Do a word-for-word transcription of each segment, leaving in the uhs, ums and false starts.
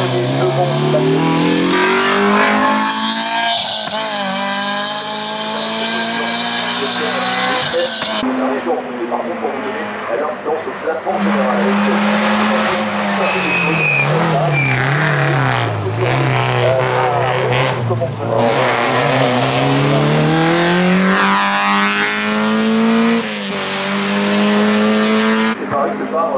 L'incidence au classement général. C'est pareil que par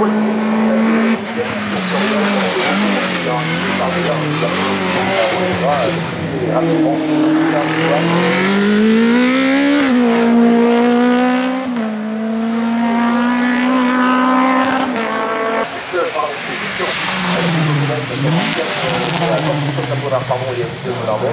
pardon, il y a une de l'arbre.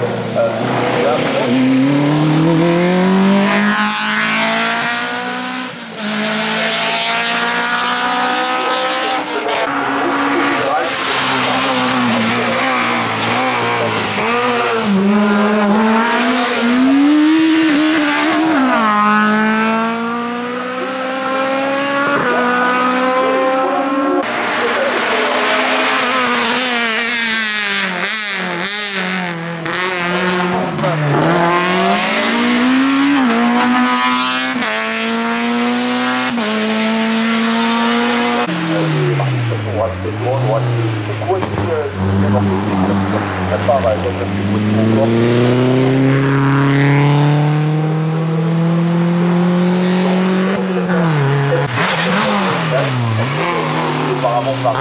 C'est quoi la part avec un petit encore. Apparemment par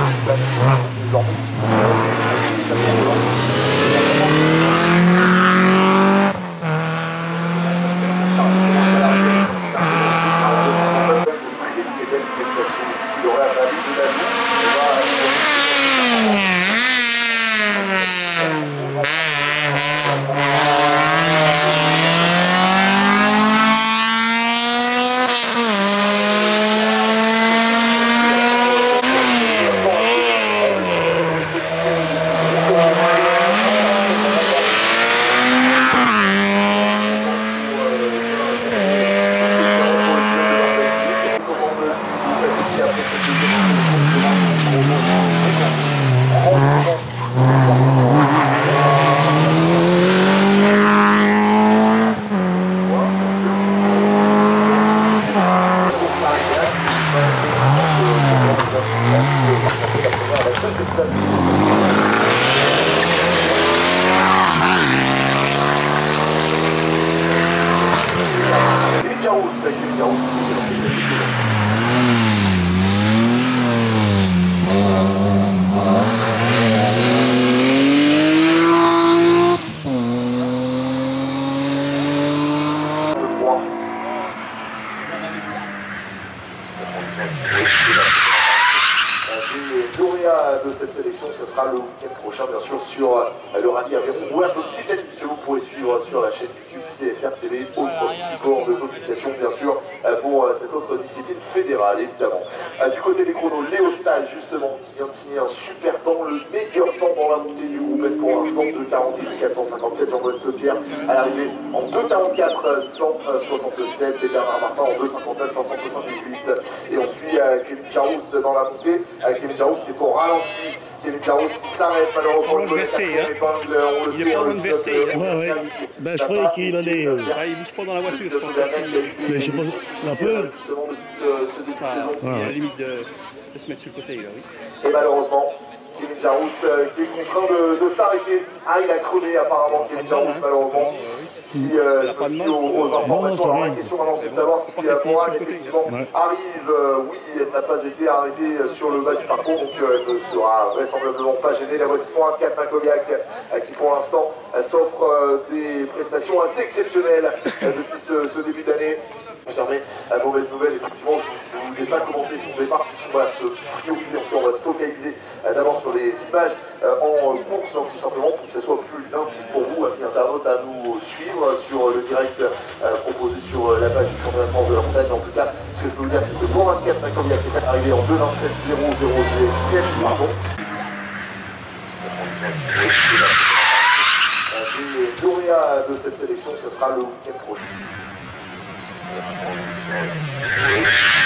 de cette sélection, ce sera le week-end prochain, bien sûr, sur le rallye Aveyron World Occitanie que vous pourrez suivre sur la chaîne YouTube C F R T V, autre support de communication, bien sûr, pour cette autre discipline fédérale, évidemment. Du côté des chronos, Léo Stahl, justement, qui vient de signer un super temps, le meilleur temps dans la montée du groupe pour l'instant, deux quarante-huit quatre cent cinquante-sept, Jean-Paul Pierre à l'arrivée en deux quarante-quatre cent soixante-sept, et Bernard Martin en deux cinquante-neuf cinq cent soixante-dix-huit. Et on suit Kevin Jarousse dans la montée, Kevin Jarousse qui est au ralenti, Kevin Jarousse qui s'arrête malheureusement. Il est versé, hein. Il est pas versé. Ouais, ouais. Ben, je croyais qu'il allait. Euh... Ah, il bouge pas dans la voiture, je pense. Mais je sais pas, un peu. Ah, il est à la limite de, de se mettre sur le côté, là, oui. Et malheureusement, Kevin Jarousse euh, qui est contraint de, de s'arrêter. Ah, il a crevé apparemment, Kevin Jarousse, malheureusement. Si euh, je me fie aux, aux informations, alors la question maintenant c'est de savoir si euh, Moran effectivement ouais. arrive, euh, oui, elle n'a pas été arrêtée sur le bas du parcours, donc euh, elle ne sera vraisemblablement pas gênée. La voici pour un quatre Makoviak euh, qui pour l'instant euh, s'offre euh, des prestations assez exceptionnelles euh, depuis ce, ce début d'année. Concerné, la mauvaise nouvelle, effectivement, je ne vous ai pas commenté son départ puisqu'on va se prioriser, on va se focaliser euh, d'abord sur les images euh, en course, hein, tout simplement, pour que ce soit plus limpide pour vous, amis internautes, à nous suivre sur le direct euh, proposé sur euh, la page du championnat de France de la montagne. En tout cas, ce que je peux vous dire, c'est que pour vingt-quatre Makoviak qui est arrivé en deux vingt-sept zéro zéro sept, pardon. Les lauréats de cette sélection, ce sera le week-end prochain.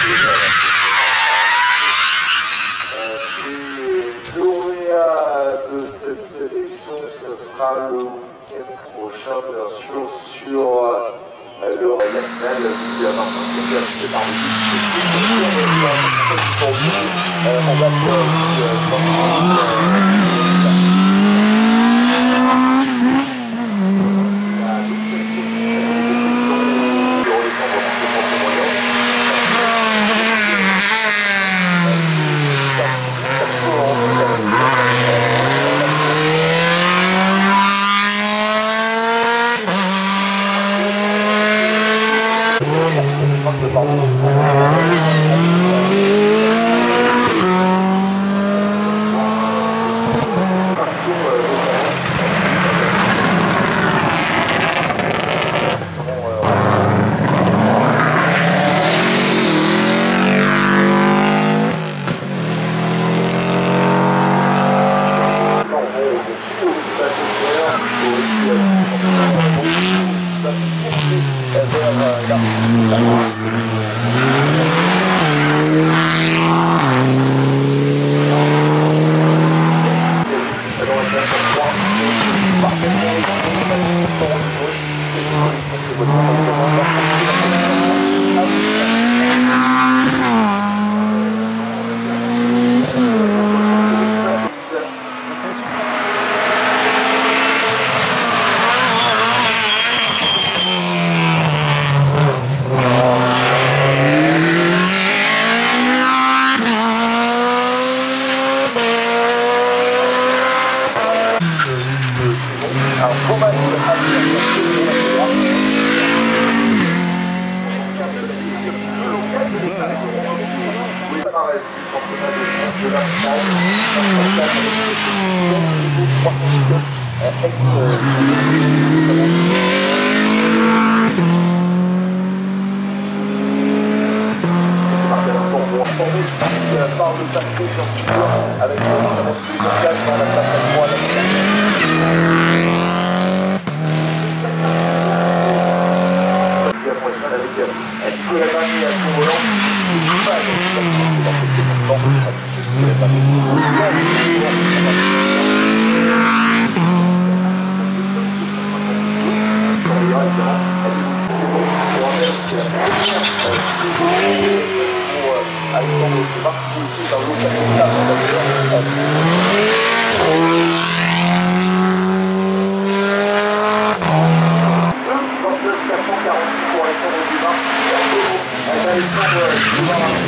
Les lauréats de sera le week-end prochain, bien sûr, sur euh, le Royal Final du vingt-cinquième de par le on va par le passé, avec le local dans la place à trois. La prochaine avec Nicolas Barnier à son volant. Alexandre qui marque aussi dans l'autre vingt-neuf quatre cent quarante-six pour Alexandre Dumas. Alexandre Dumas à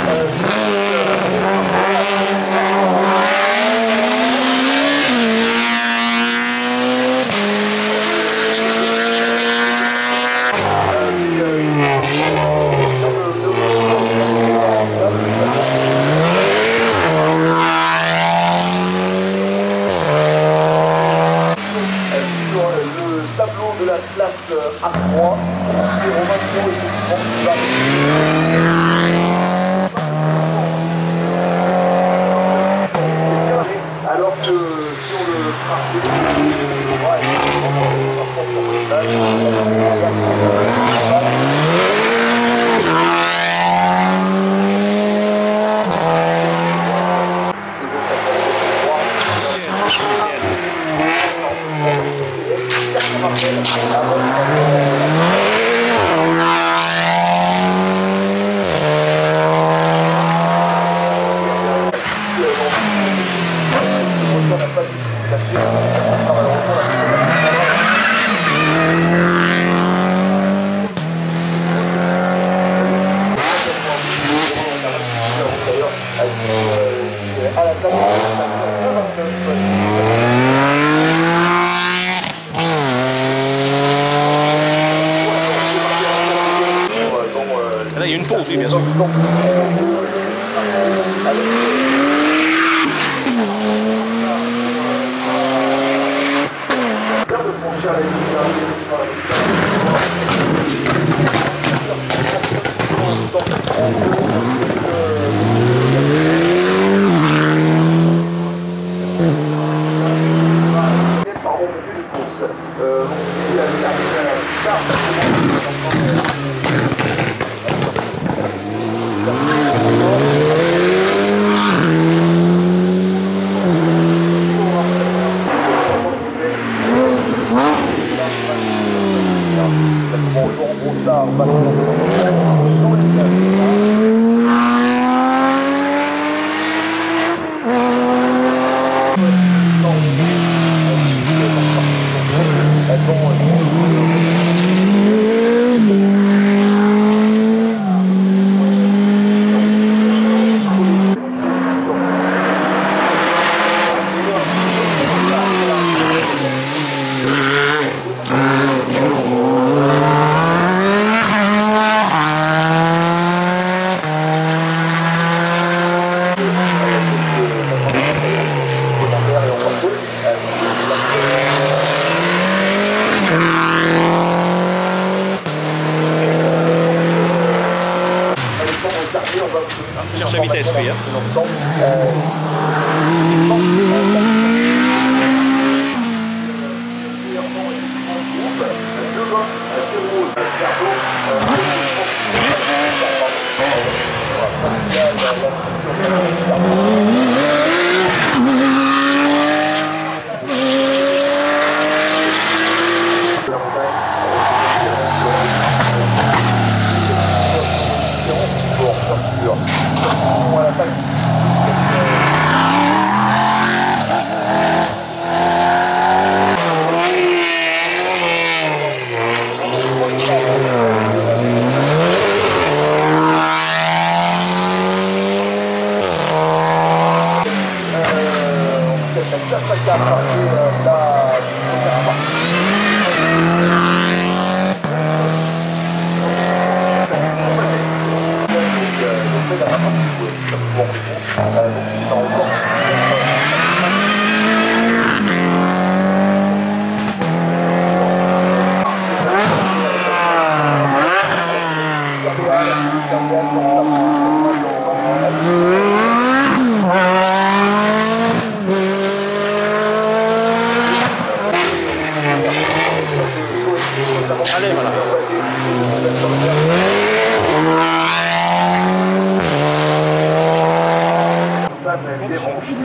de la place A trois, c'est Romain Gros effectivement qui va. Alors que sur le tracé, on va à la table. Là, il y a une pause, oui, bien sûr. Allez, voilà. Ça m'a dérangé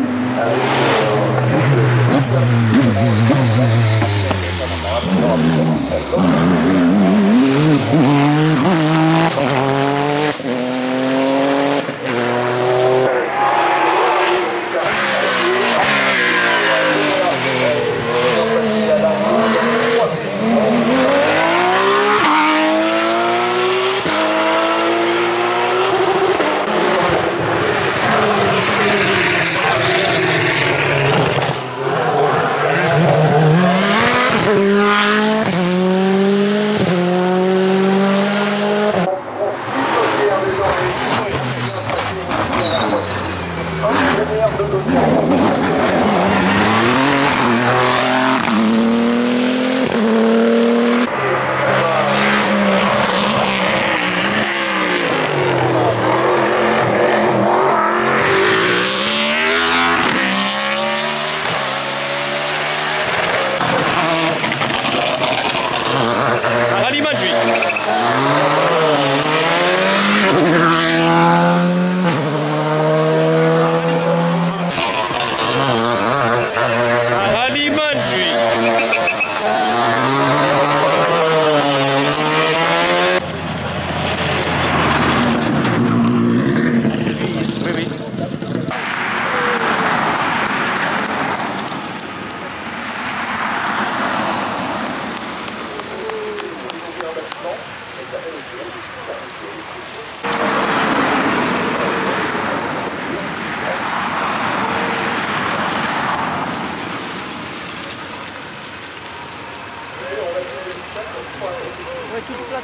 Ralliement de lui. Ralliement de lui. Oui, oui. Ouais, toute plate.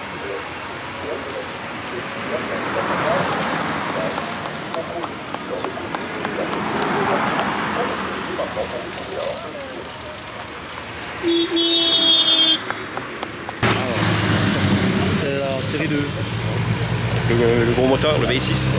C'est la série deux. Le, le gros moteur, le V six.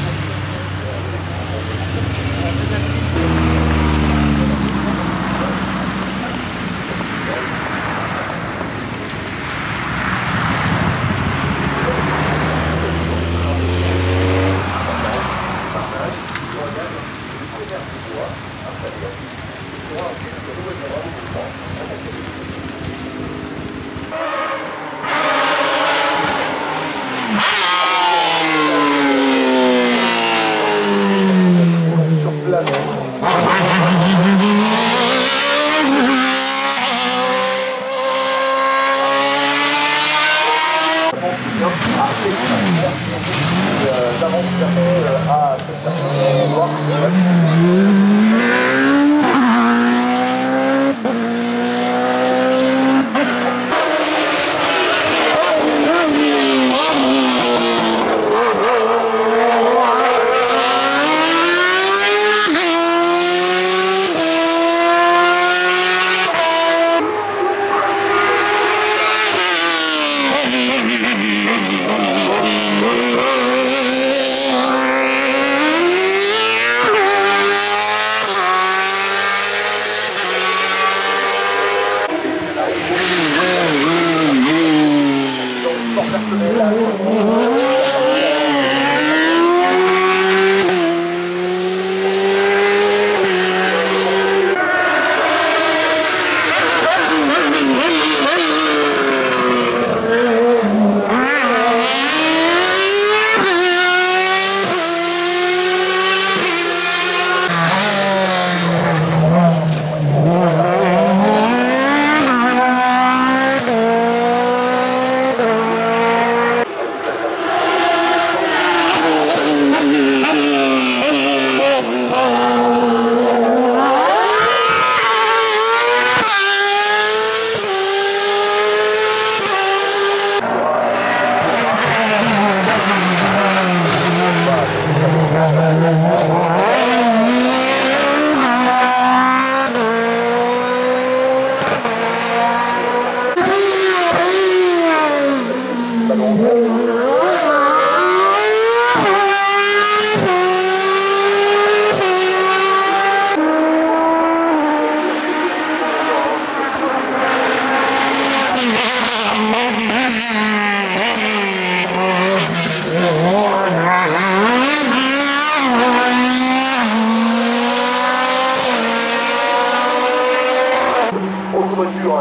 J'avance tout à fait à cette personne. voiture.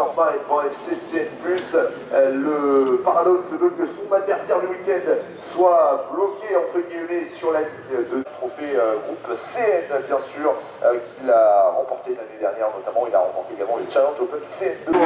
enfin est devant F C C N plus. Euh, le paradoxe veut que son adversaire du week-end soit bloqué entre guillemets sur la ligne de trophée euh, groupe C N bien sûr, euh, qu'il a remporté l'année dernière notamment. Il a remporté également le Challenge Open C N deux.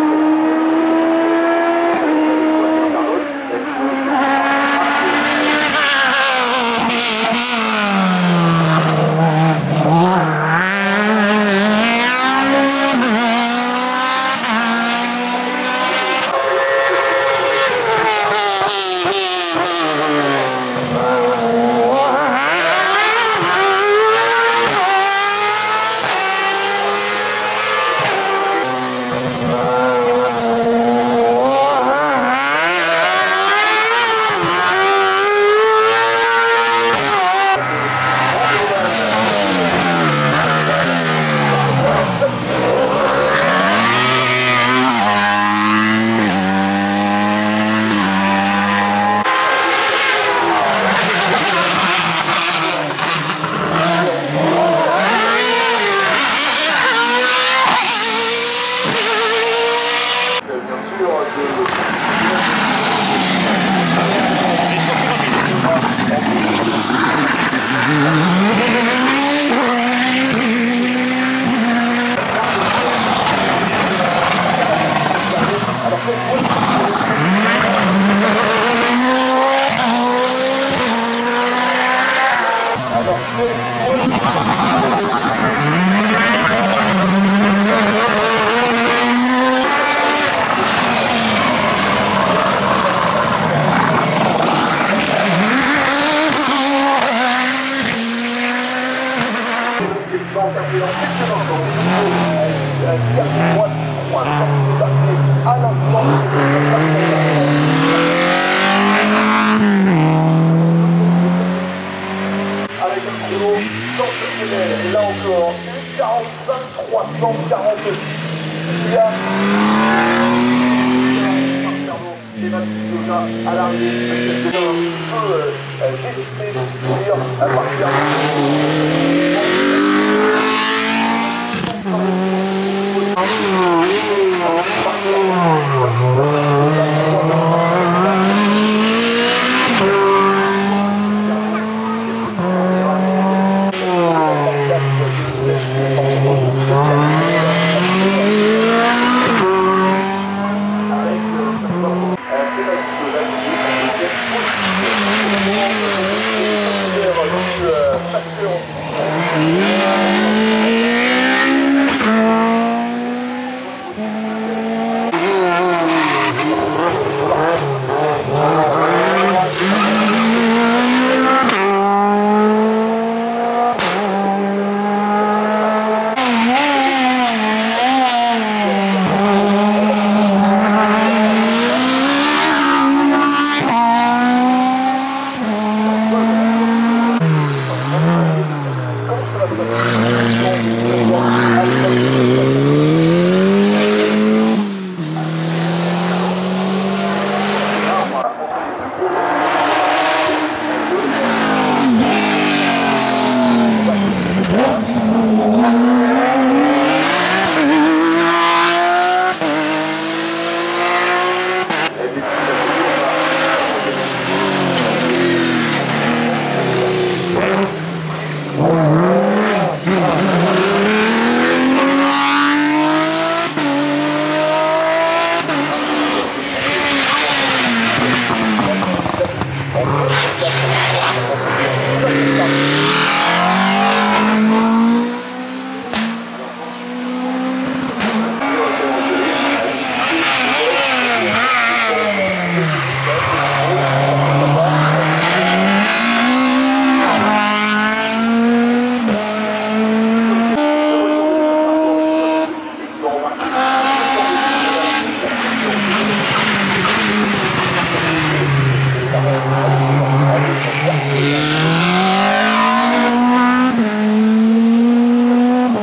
Avec un chrono sensationnel, et là encore, quarante-cinq trois cent quarante-six. Il y a à l'arrivée, c'est déjà un petit peu euh, décidé de dire à partir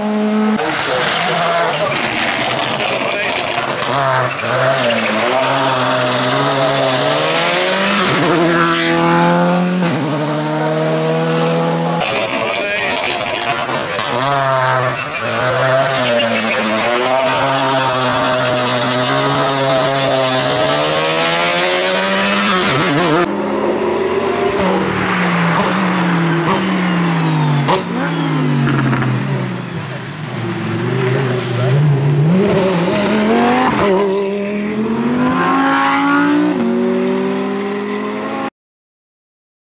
Ah,